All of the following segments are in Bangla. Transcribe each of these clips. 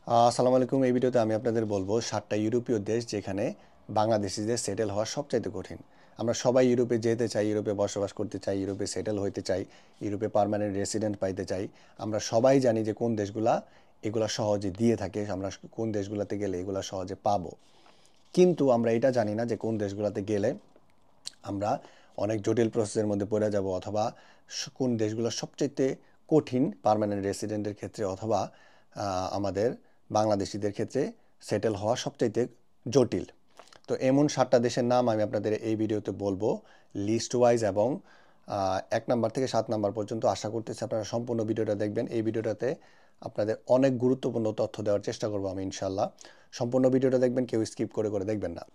আসসালামু আলাইকুম। এই ভিডিওতে আমি আপনাদের বলবো 7টা ইউরোপীয় দেশ যেখানে বাংলাদেশিদের সেটেল হওয়া সবচাইতে কঠিন। আমরা সবাই ইউরোপে যেতে চাই, ইউরোপে বসবাস করতে চাই, ইউরোপে সেটেল হইতে চাই, ইউরোপে পার্মানেন্ট রেসিডেন্ট পাইতে চাই। আমরা সবাই জানি যে কোন দেশগুলা এগুলা সহজে দিয়ে থাকে, আমরা কোন দেশগুলোতে গেলে এগুলা সহজে পাবো। কিন্তু আমরা এটা জানি না যে কোন দেশগুলোতে গেলে আমরা অনেক জটিল প্রসেসের মধ্যে পড়ে যাব, অথবা কোন দেশগুলো সবচাইতে কঠিন পার্মানেন্ট রেসিডেন্টের ক্ষেত্রে, অথবা আমাদের বাংলাদেশিদের ক্ষেত্রে সেটেল হওয়া সবচাইতে জটিল। তো এমন 7টা দেশের নাম আমি আপনাদের এই ভিডিওতে বলবো লিস্ট ওয়াইজ, এবং 1 নাম্বার থেকে 7 নাম্বার পর্যন্ত। আশা করতেছি আপনারা সম্পূর্ণ ভিডিওটা দেখবেন। এই ভিডিওটাতে আপনাদের অনেক গুরুত্বপূর্ণ তথ্য দেওয়ার চেষ্টা করবো আমি, ইনশাল্লাহ। সম্পূর্ণ ভিডিওটা দেখবেন, কেউ স্কিপ করে করে দেখবেন না।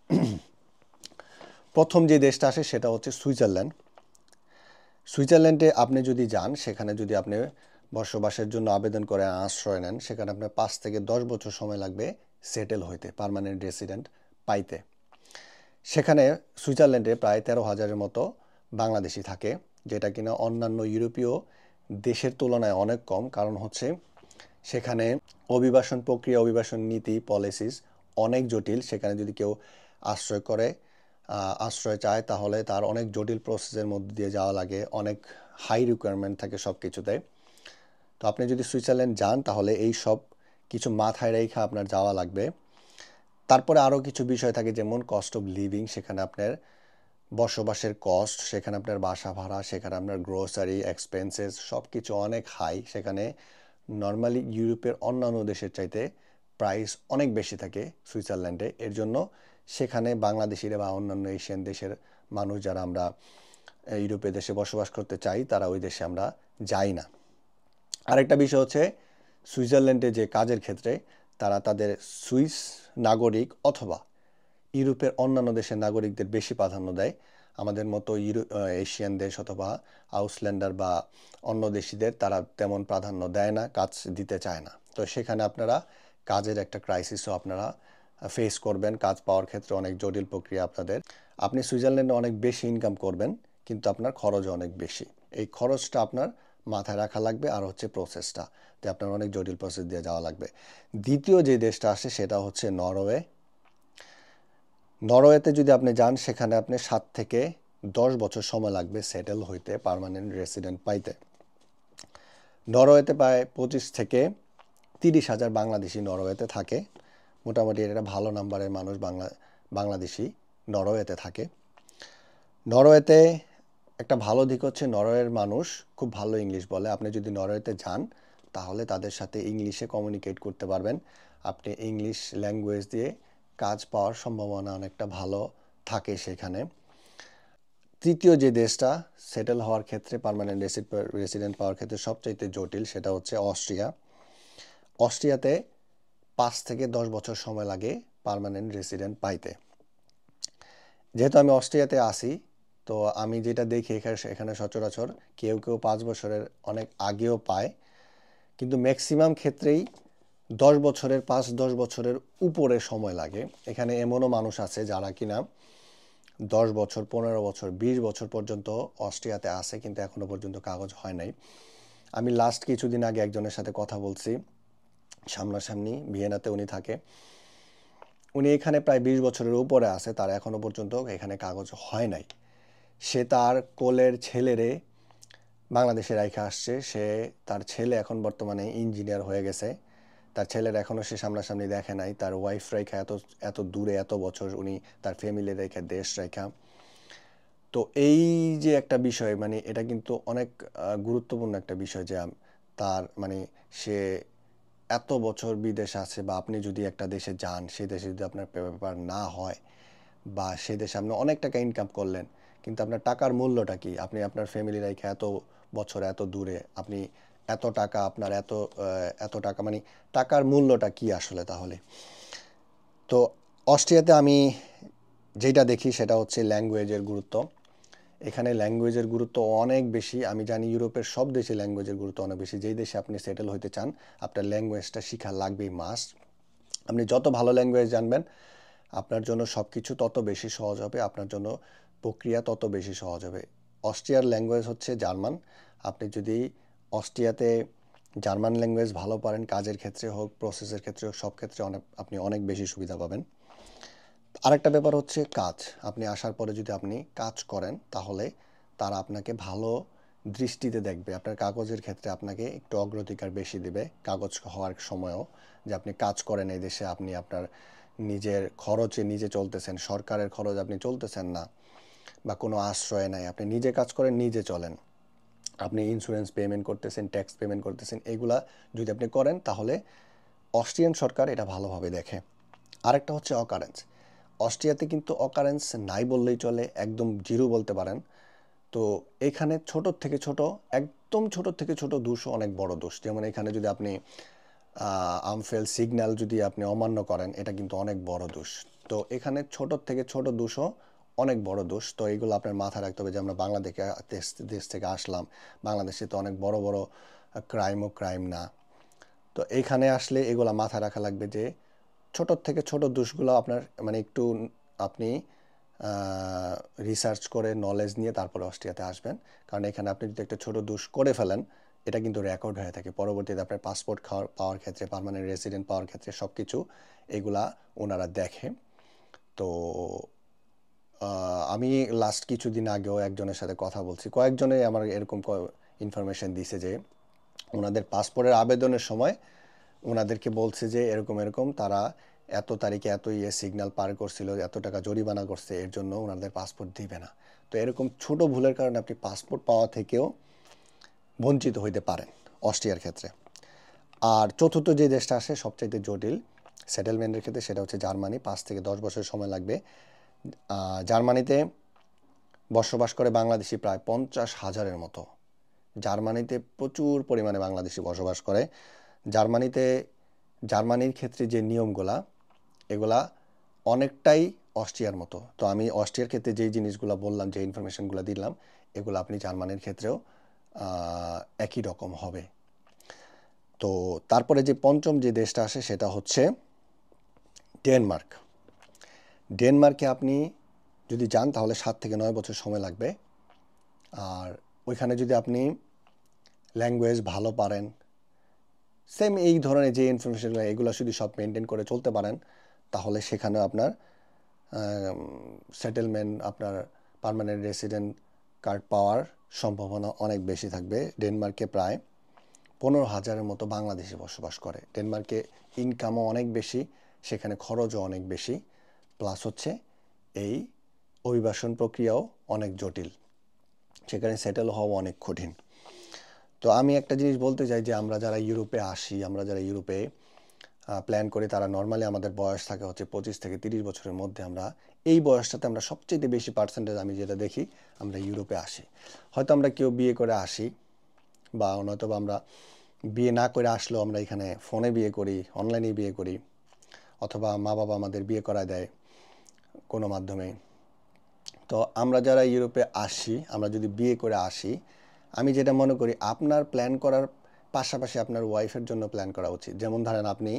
প্রথম যে দেশটা আসে সেটা হচ্ছে সুইজারল্যান্ড। সুইজারল্যান্ডে আপনি যদি যান, সেখানে যদি আপনি বসবাসের জন্য আবেদন করে আশ্রয় নেন, সেখানে আপনার 5 থেকে 10 বছর সময় লাগবে সেটেল হইতে, পার্মানেন্ট রেসিডেন্ট পাইতে। সেখানে সুইজারল্যান্ডে প্রায় 13,000-এর মতো বাংলাদেশি থাকে, যেটা কিনা অন্যান্য ইউরোপীয় দেশের তুলনায় অনেক কম। কারণ হচ্ছে সেখানে অভিবাসন প্রক্রিয়া, অভিবাসন নীতি, পলিসিস অনেক জটিল। সেখানে যদি কেউ আশ্রয় করে আশ্রয় চায়, তাহলে তার অনেক জটিল প্রসেসের মধ্যে দিয়ে যাওয়া লাগে, অনেক হাই রিকোয়ারমেন্ট থাকে সব কিছুতে। তো আপনি যদি সুইজারল্যান্ড যান, তাহলে এই সব কিছু মাথায় রেখে আপনার যাওয়া লাগবে। তারপরে আরও কিছু বিষয় থাকে, যেমন কস্ট অফ লিভিং। সেখানে আপনার বসবাসের কস্ট, সেখানে আপনার বাসা ভাড়া, সেখানে আপনার গ্রোসারি এক্সপেন্সেস সব কিছু অনেক হাই। সেখানে নর্মালি ইউরোপের অন্যান্য দেশের চাইতে প্রাইস অনেক বেশি থাকে সুইজারল্যান্ডে। এর জন্য সেখানে বাংলাদেশিরা বা অন্যান্য এশিয়ান দেশের মানুষ যারা আমরা ইউরোপের দেশে বসবাস করতে চাই, তারা ওই দেশে আমরা যাই না। আরেকটা বিষয় হচ্ছে সুইজারল্যান্ডে যে কাজের ক্ষেত্রে তারা তাদের সুইস নাগরিক অথবা ইউরোপের অন্যান্য দেশের নাগরিকদের বেশি প্রাধান্য দেয়। আমাদের মতো এশিয়ান দেশ অথবা আউসল্যান্ডার বা অন্য দেশিদের তারা তেমন প্রাধান্য দেয় না, কাজ দিতে চায় না। তো সেখানে আপনারা কাজের একটা ক্রাইসিসও আপনারা ফেস করবেন। কাজ পাওয়ার ক্ষেত্রে অনেক জটিল প্রক্রিয়া আপনাদের। আপনি সুইজারল্যান্ডে অনেক বেশি ইনকাম করবেন, কিন্তু আপনার খরচও অনেক বেশি। এই খরচটা আপনার মাথায় রাখা লাগবে। আর হচ্ছে প্রসেসটা, যে আপনার অনেক জটিল প্রসেস দিয়ে যাওয়া লাগবে। দ্বিতীয় যে দেশটা আসে সেটা হচ্ছে নরওয়ে। নরওয়েতে যদি আপনি যান, সেখানে আপনি 7 থেকে 10 বছর সময় লাগবে সেটেল হইতে, পার্মানেন্ট রেসিডেন্ট পাইতে। নরওয়েতে প্রায় 25 থেকে 30,000 বাংলাদেশি নরওয়েতে থাকে। মোটামুটি এটা ভালো নাম্বারের মানুষ বাংলাদেশি নরওয়েতে থাকে। নরওয়েতে একটা ভালো দিক হচ্ছে নরওয়ের মানুষ খুব ভালো ইংলিশ বলে। আপনি যদি নরওয়েতে যান, তাহলে তাদের সাথে ইংলিশে কমিউনিকেট করতে পারবেন। আপনি ইংলিশ ল্যাঙ্গুয়েজ দিয়ে কাজ পাওয়ার সম্ভাবনা অনেকটা ভালো থাকে সেখানে। তৃতীয় যে দেশটা সেটেল হওয়ার ক্ষেত্রে, পার্মানেন্ট রেসিডেন্ট পাওয়ার ক্ষেত্রে সবচাইতে জটিল, সেটা হচ্ছে অস্ট্রিয়া। অস্ট্রিয়াতে 5 থেকে 10 বছর সময় লাগে পার্মানেন্ট রেসিডেন্ট পাইতে। যেহেতু আমি অস্ট্রিয়াতে আসি, তো আমি যেটা দেখি এখানে সচরাচর কেউ কেউ 5 বছরের অনেক আগেও পায়, কিন্তু ম্যাক্সিমাম ক্ষেত্রেই 5-10 বছরের উপরে সময় লাগে। এখানে এমনও মানুষ আছে যারা কিনা 10 বছর, 15 বছর, 20 বছর পর্যন্ত অস্ট্রিয়াতে আছে, কিন্তু এখনো পর্যন্ত কাগজ হয় নাই। আমি লাস্ট কিছুদিন আগে একজনের সাথে কথা বলছি, সামনাসামনি, ভিয়েনাতে উনি থাকে। উনি এখানে প্রায় 20 বছরের উপরে আছে, তার এখনো পর্যন্ত এখানে কাগজ হয় নাই। সে তার কোলের ছেলেরে বাংলাদেশে রাইখা আসছে। তার ছেলে এখন বর্তমানে ইঞ্জিনিয়ার হয়ে গেছে। তার ছেলের এখনও সে সামনাসামনি দেখে নাই। তার ওয়াইফ রেখা এত এত দূরে, এত বছর উনি তার ফ্যামিলি রেখা, দেশ রেখা। তো এই যে একটা বিষয়, মানে এটা কিন্তু অনেক গুরুত্বপূর্ণ একটা বিষয়, যে তার মানে সে এত বছর বিদেশ আছে, বা আপনি যদি একটা দেশে যান, সেই দেশে যদি আপনার পেপার না হয়, বা সে দেশে আপনি অনেক টাকা ইনকাম করলেন, কিন্তু আপনার টাকার মূল্যটা কি? আপনি আপনার ফ্যামিলি রেখে এত বছর এত দূরে, আপনি এত টাকা, আপনার এত টাকা, মানে টাকার মূল্যটা কি আসলে তাহলে? তো অস্ট্রিয়াতে আমি যেটা দেখি সেটা হচ্ছে ল্যাঙ্গুয়েজের গুরুত্ব। এখানে ল্যাঙ্গুয়েজের গুরুত্ব অনেক বেশি। আমি জানি ইউরোপের সব দেশে ল্যাঙ্গুয়েজের গুরুত্ব অনেক বেশি। যেই দেশে আপনি সেটেল হইতে চান, আপনার ল্যাঙ্গুয়েজটা শেখা লাগবেই, মাস্ট। আপনি যত ভালো ল্যাঙ্গুয়েজ জানবেন, আপনার জন্য সব কিছু তত বেশি সহজ হবে, আপনার জন্য প্রক্রিয়া তত বেশি সহজ হবে। অস্ট্রিয়ার ল্যাঙ্গুয়েজ হচ্ছে জার্মান। আপনি যদি অস্ট্রিয়াতে জার্মান ল্যাঙ্গুয়েজ ভালো পারেন, কাজের ক্ষেত্রে হোক, প্রসেসের ক্ষেত্রে হোক, সব ক্ষেত্রে আপনি অনেক বেশি সুবিধা পাবেন। আরেকটা ব্যাপার হচ্ছে কাজ। আপনি আসার পরে যদি আপনি কাজ করেন তাহলে তারা আপনাকে ভালো দৃষ্টিতে দেখবে। আপনার কাগজের ক্ষেত্রে আপনাকে একটু অগ্রাধিকার বেশি দিবে কাগজ হওয়ার সময়ও, যে আপনি কাজ করেন এই দেশে, আপনি আপনার নিজের খরচে নিজে চলতেছেন, সরকারের খরচ আপনি চলতেছেন না, বা কোনো আশ্রয় নাই, আপনি নিজে কাজ করেন, নিজে চলেন, আপনি ইন্স্যুরেন্স পেমেন্ট করতেছেন, ট্যাক্স পেমেন্ট করতেছেন, এগুলা যদি আপনি করেন তাহলে অস্ট্রিয়ান সরকার এটা ভালোভাবে দেখে। আরেকটা হচ্ছে অকারেন্স। অস্ট্রিয়াতে কিন্তু অকারেন্স নাই বললেই চলে, একদম জিরো বলতে পারেন। তো এখানে ছোট থেকে ছোট, একদম ছোট থেকে ছোট দোষও অনেক বড় দোষ। যেমন এখানে যদি আপনি আমফেল সিগন্যাল যদি আপনি অমান্য করেন, এটা কিন্তু অনেক বড় দোষ। তো এখানে ছোট থেকে ছোট দোষও অনেক বড় দোষ। তো এইগুলো আপনার মাথায় রাখতে হবে যে আমরা বাংলাদেশে দেশ থেকে আসলাম, বাংলাদেশে তো অনেক বড় বড় ক্রাইম না। তো এইখানে আসলে এগুলা মাথায় রাখা লাগবে যে ছোট থেকে ছোট দোষগুলো আপনার মানে একটু আপনি রিসার্চ করে নলেজ নিয়ে তারপরে অস্ট্রিয়াতে আসবেন। কারণ এখানে আপনি যদি একটা ছোট দোষ করে ফেলেন, এটা কিন্তু রেকর্ড হয়ে থাকে পরবর্তীতে আপনার পাসপোর্ট পাওয়ার ক্ষেত্রে, পার্মানেন্ট রেসিডেন্ট পাওয়ার ক্ষেত্রে, সব কিছু এগুলা ওনারা দেখে। তো আমি লাস্ট কিছুদিন আগেও একজনের সাথে কথা বলছি, কয়েকজনে আমার এরকম ইনফরমেশন দিছে যে ওনাদের পাসপোর্টের আবেদনের সময় ওনাদেরকে বলছে যে এরকম এরকম তারা এত তারিখে এত সিগন্যাল পার করছিল, এত টাকা জরিমানা করছে, এর জন্য ওনাদের পাসপোর্ট দিবে না। তো এরকম ছোট ভুলের কারণে আপনি পাসপোর্ট পাওয়া থেকেও বঞ্চিত হইতে পারেন অস্ট্রিয়ার ক্ষেত্রে। আর চতুর্থ যে দেশটা আসে সবচাইতে জটিল সেটেলমেন্টের ক্ষেত্রে, সেটা হচ্ছে জার্মানি। 5 থেকে 10 বছর সময় লাগবে। জার্মানিতে বসবাস করে বাংলাদেশি প্রায় 50,000-এর মতো। জার্মানিতে প্রচুর পরিমাণে বাংলাদেশি বসবাস করে। জার্মানির ক্ষেত্রে যে নিয়মগুলা, এগুলা অনেকটাই অস্ট্রিয়ার মতো। তো আমি অস্ট্রিয়ার ক্ষেত্রে যেই জিনিসগুলো বললাম, যে ইনফরমেশনগুলো দিলাম, এগুলো আপনি জার্মানির ক্ষেত্রেও একই রকম হবে। তো তারপরে যে পঞ্চম যে দেশটা আসে সেটা হচ্ছে ডেনমার্ক। ডেনমার্কে আপনি যদি যান তাহলে 7 থেকে 9 বছর সময় লাগবে। আর ওইখানে যদি আপনি ল্যাঙ্গুয়েজ ভালো পারেন, সেম এই ধরনের যে ইনফরমেশনগুলো, এগুলো যদি সব মেনটেন করে চলতে পারেন, তাহলে সেখানে আপনার সেটেলমেন্ট, আপনার পার্মানেন্ট রেসিডেন্ট কার্ড পাওয়ার সম্ভাবনা অনেক বেশি থাকবে। ডেনমার্কে প্রায় 15,000-এর মতো বাংলাদেশি বসবাস করে। ডেনমার্কে ইনকামও অনেক বেশি, সেখানে খরচও অনেক বেশি, প্লাস হচ্ছে এই অভিবাসন প্রক্রিয়াও অনেক জটিল, সেখানে সেটেল হওয়া অনেক কঠিন। তো আমি একটা জিনিস বলতে চাই যে আমরা যারা ইউরোপে আসি, আমরা যারা ইউরোপে প্ল্যান করি, তারা নর্মালি আমাদের বয়স থাকে হচ্ছে 25 থেকে 30 বছরের মধ্যে। আমরা এই বয়সটাতে আমরা সবচেয়ে বেশি পার্সেন্টেজ আমি যেটা দেখি, আমরা ইউরোপে আসি। হয়তো আমরা কেউ বিয়ে করে আসি, বা নয়তো বা আমরা বিয়ে না করে আসলেও আমরা এখানে ফোনে বিয়ে করি, অনলাইনে বিয়ে করি, অথবা মা বাবা আমাদের বিয়ে করায় দেয় কোনো মাধ্যমে। তো আমরা যারা ইউরোপে আসি, আমরা যদি বিয়ে করে আসি, আমি যেটা মনে করি আপনার প্ল্যান করার পাশাপাশি আপনার ওয়াইফের জন্য প্ল্যান করা উচিত। যেমন ধরেন আপনি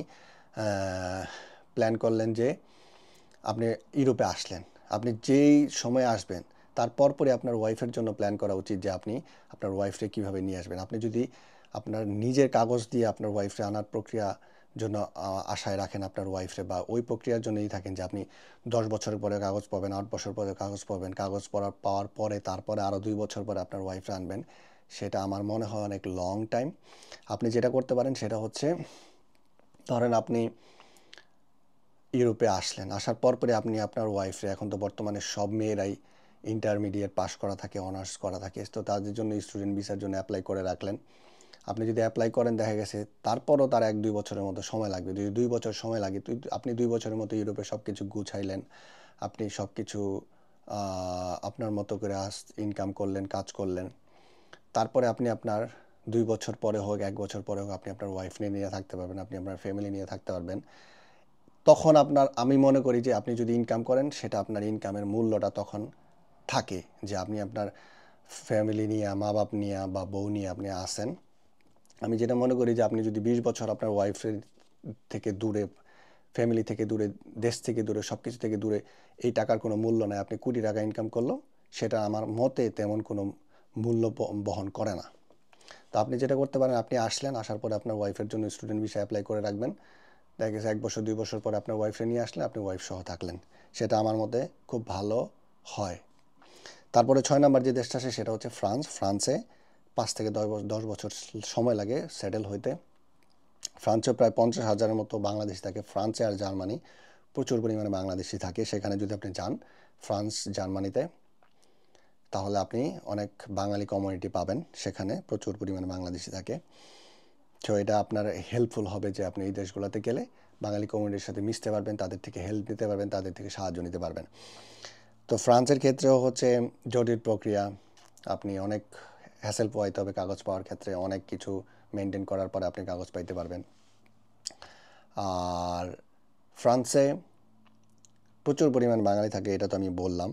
প্ল্যান করলেন যে আপনি ইউরোপে আসলেন, আপনি যেই সময় আসবেন তারপর পরে আপনার ওয়াইফের জন্য প্ল্যান করা উচিত যে আপনি আপনার ওয়াইফকে কীভাবে নিয়ে আসবেন। আপনি যদি আপনার নিজের কাগজ দিয়ে আপনার ওয়াইফরে আনার প্রক্রিয়া জন্য আশায় রাখেন আপনার ওয়াইফরে, বা ওই প্রক্রিয়ার জন্যই থাকেন যে আপনি 10 বছর পরে কাগজ পাবেন, 8 বছর পরে কাগজ পাবেন, কাগজ পাওয়ার পরে তারপরে আরও 2 বছর পরে আপনার ওয়াইফরে আনবেন, সেটা আমার মনে হয় অনেক লং টাইম। আপনি যেটা করতে পারেন সেটা হচ্ছে, ধরেন আপনি ইউরোপে আসলেন, আসার পরে আপনি আপনার ওয়াইফরে, এখন তো বর্তমানে সব মেয়েরাই ইন্টারমিডিয়েট পাস করা থাকে, অনার্স করা থাকে, তো তাদের জন্য স্টুডেন্ট ভিসার জন্য অ্যাপ্লাই করে রাখলেন। আপনি যদি অ্যাপ্লাই করেন, দেখা গেছে তারপরও তার 1-2 বছরের মতো সময় লাগবে। যদি 2 বছর সময় লাগে, আপনি 2 বছরের মতো ইউরোপে সব কিছু গুছাইলেন, আপনি সব কিছু আপনার মতো করে ইনকাম করলেন, কাজ করলেন, তারপরে আপনি আপনার 2 বছর পরে হোক, 1 বছর পরে হোক, আপনি আপনার ওয়াইফ নিয়ে থাকতে পারবেন, আপনি আপনার ফ্যামিলি নিয়ে থাকতে পারবেন। তখন আমি মনে করি যে আপনি যদি ইনকাম করেন, সেটা আপনার ইনকামের মূল্যটা তখন থাকে, যে আপনি আপনার ফ্যামিলি নিয়ে, মা বাপ নিয়ে বা বউ নিয়ে আপনি আসেন। আমি যেটা মনে করি যে আপনি যদি 20 বছর আপনার ওয়াইফের থেকে দূরে, ফ্যামিলি থেকে দূরে, দেশ থেকে দূরে, সব কিছু থেকে দূরে, এই টাকার কোনো মূল্য নেই। আপনি কোটি টাকা ইনকাম করলো, সেটা আমার মতে তেমন কোনো মূল্য বহন করে না। তো আপনি যেটা করতে পারেন, আপনি আসলেন, আসার পরে আপনার ওয়াইফের জন্য স্টুডেন্ট ভিসা অ্যাপ্লাই করে রাখবেন। দেখা গেছে 1 বছর 2 বছর পরে আপনার ওয়াইফে নিয়ে আসলেন, আপনি ওয়াইফ সহ থাকলেন, সেটা আমার মতে খুব ভালো হয়। তারপরে 6 নাম্বার যে দেশটা আছে সেটা হচ্ছে ফ্রান্স। ফ্রান্সে 5 থেকে 10 বছর সময় লাগে সেটেল হইতে। ফ্রান্সে প্রায় 50,000-এর মতো বাংলাদেশি থাকে। ফ্রান্সে আর জার্মানি প্রচুর পরিমাণে বাংলাদেশি থাকে। সেখানে যদি আপনি যান ফ্রান্স জার্মানিতে, তাহলে আপনি অনেক বাঙালি কমিউনিটি পাবেন, সেখানে প্রচুর পরিমাণে বাংলাদেশি থাকে। তো এটা আপনার হেল্পফুল হবে যে আপনি এই দেশগুলোতে গেলে বাঙালি কমিউনিটির সাথে মিশতে পারবেন, তাদের থেকে হেল্প নিতে পারবেন, তাদের থেকে সাহায্য নিতে পারবেন। তো ফ্রান্সের ক্ষেত্রেও হচ্ছে জটিল প্রক্রিয়া, আপনি অনেক হ্যাসেল পোহাইতে হবে কাগজ পাওয়ার ক্ষেত্রে, অনেক কিছু মেনটেন করার পরে আপনি কাগজ পাইতে পারবেন। আর ফ্রান্সে প্রচুর পরিমাণ বাঙালি থাকে, এটা তো আমি বললাম।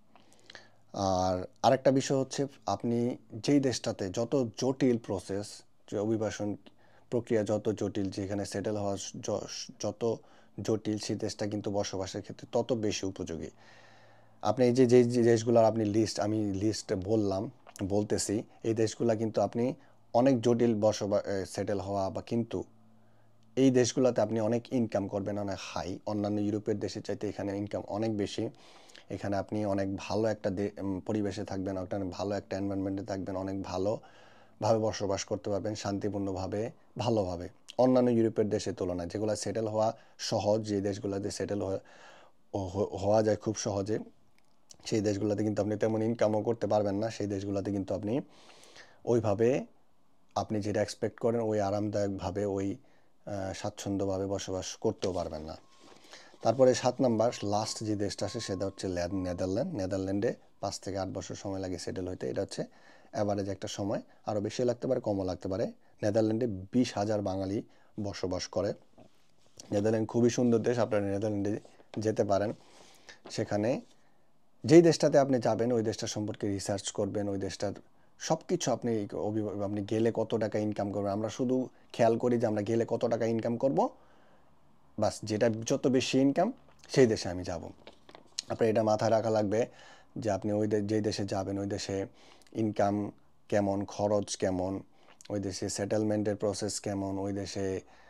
আর আরেকটা বিষয় হচ্ছে, আপনি যেই দেশটাতে যত জটিল প্রসেস, যে অভিবাসন প্রক্রিয়া যত জটিল, যেখানে সেটেল হওয়া যত জটিল, সেই দেশটা কিন্তু বসবাসের ক্ষেত্রে তত বেশি উপযোগী। আপনি এই যে যে দেশগুলোর আমি লিস্ট বলতেছি, এই দেশগুলো কিন্তু আপনি অনেক জটিল সেটেল হওয়া, বা কিন্তু এই দেশগুলোতে আপনি অনেক ইনকাম করবেন, অনেক হাই। অন্যান্য ইউরোপের দেশের চাইতে এখানে ইনকাম অনেক বেশি। এখানে আপনি অনেক ভালো একটা পরিবেশে থাকবেন, ভালো একটা এনভায়রনমেন্টে থাকবেন, অনেক ভালোভাবে বসবাস করতে পারবেন, শান্তিপূর্ণভাবে, ভালোভাবে। অন্যান্য ইউরোপের দেশের তুলনায় যেগুলো সেটেল হওয়া সহজ, যে দেশগুলোতে সেটেল হওয়া যায় খুব সহজে, সেই দেশগুলোতে কিন্তু আপনি তেমন ইনকামও করতে পারবেন না। সেই দেশগুলোতে কিন্তু আপনি ওইভাবে আপনি যেটা এক্সপেক্ট করেন ওই আরামদায়কভাবে, ওই স্বাচ্ছন্দ্যভাবে বসবাস করতেও পারবেন না। তারপরে 7 নাম্বার লাস্ট যে দেশটা আছে সেটা হচ্ছে নেদারল্যান্ড। নেদারল্যান্ডে 5 থেকে 8 বছর সময় লাগে সেটেল হইতে। এটা হচ্ছে অ্যাভারেজ একটা সময়, আরও বেশি লাগতে পারে, কমও লাগতে পারে। নেদারল্যান্ডে 20,000 বাঙালি বসবাস করে। নেদারল্যান্ড খুবই সুন্দর দেশ, আপনারা নেদারল্যান্ডে যেতে পারেন। সেখানে যেই দেশটাতে আপনি যাবেন ওই দেশটা সম্পর্কে রিসার্চ করবেন, ওই দেশটার সব কিছু আপনি গেলে কত টাকা ইনকাম করবেন। আমরা শুধু খেয়াল করি যে আমরা গেলে কত টাকা ইনকাম করব, বাস, যেটা যত বেশি ইনকাম সেই দেশে আমি যাব। আপনার এটা মাথায় রাখা লাগবে যে আপনি যেই দেশে যাবেন ওই দেশে ইনকাম কেমন, খরচ কেমন, ওই দেশে সেটেলমেন্টের প্রসেস কেমন, ওই দেশে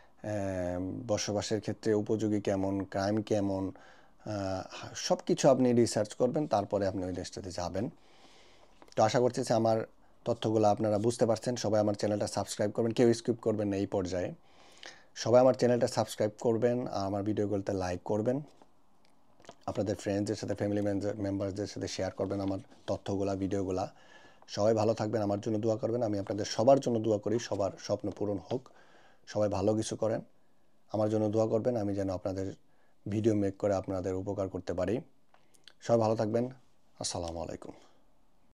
বসবাসের ক্ষেত্রে উপযোগী কেমন, ক্রাইম কেমন, সব কিছু আপনি রিসার্চ করবেন, তারপরে আপনি ওই দেশটাতে যাবেন। তো আশা করছি যে আমার তথ্যগুলো আপনারা বুঝতে পারছেন। সবাই আমার চ্যানেলটা সাবস্ক্রাইব করবেন, কেউ স্কিপ করবেন না এই পর্যায়ে। সবাই আমার চ্যানেলটা সাবস্ক্রাইব করবেন, আর আমার ভিডিওগুলোতে লাইক করবেন, আপনাদের ফ্রেন্ডসদের সাথে, ফ্যামিলি মেম্বারসদের সাথে শেয়ার করবেন আমার তথ্যগুলা, ভিডিওগুলা। সবাই ভালো থাকবেন, আমার জন্য দোয়া করবেন। আমি আপনাদের সবার জন্য দোয়া করি, সবার স্বপ্ন পূরণ হোক, সবাই ভালো কিছু করেন, আমার জন্য দোয়া করবেন, আমি যেন আপনাদের ভিডিও মেক করে আপনাদের উপকার করতে পারি। সবাই ভালো থাকবেন। আসসালামু আলাইকুম।